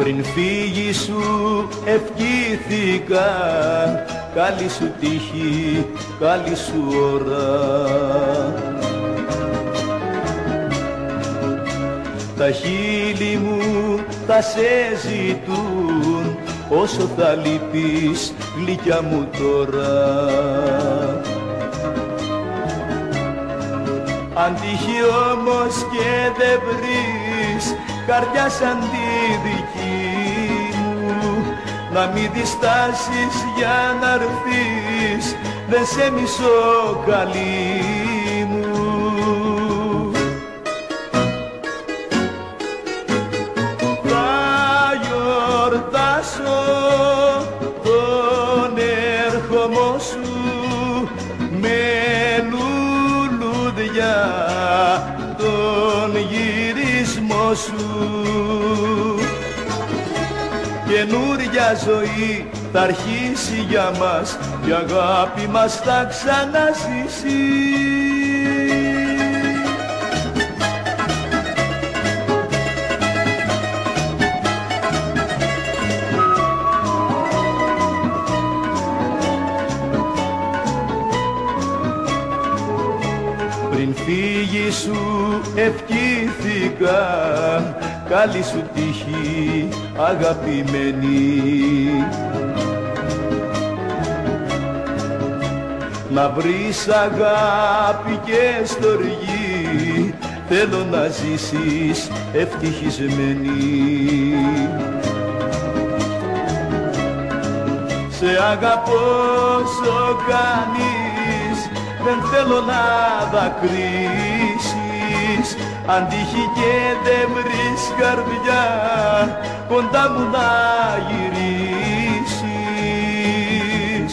Πριν φύγει σου ευχήθηκα, καλή σου τύχη, καλή σου ώρα. Τα χείλη μου θα σε ζητούν, όσο θα λείπεις γλυκιά μου τώρα. Αν τύχει όμως και δεν βρεις καρδιά σαν τη δική μου, να μην διστάσεις για να έρθεις, δεν σε μισώ καλή μου. Θα γιορτάσω τον έρχομό σου με λουλούδια, τον γυρισμό σου. Καινούρια ζωή θα αρχίσει για μας, η αγάπη μας θα ξαναζήσει. Πριν φύγει σου ευχήθηκα, καλή σου τύχη αγαπημένη. Να βρεις αγάπη και στοργή, θέλω να ζήσεις ευτυχισμένη. Σε αγαπώ όσο κάνεις, δεν θέλω να δακρύσεις. Αν τύχει και δεν βρεις καρδιά, κοντά μου να γυρίσεις.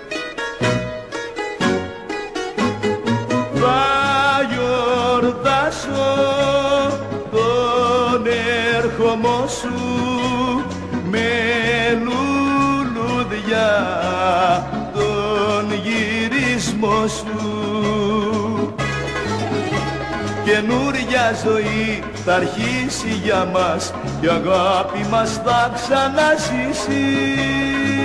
Θα γιορτάσω τον έρχομό σου με λουλούδια, τον γυρισμό σου. Καινούρια ζωή θα αρχίσει για μας, η αγάπη μας θα ξαναζήσει.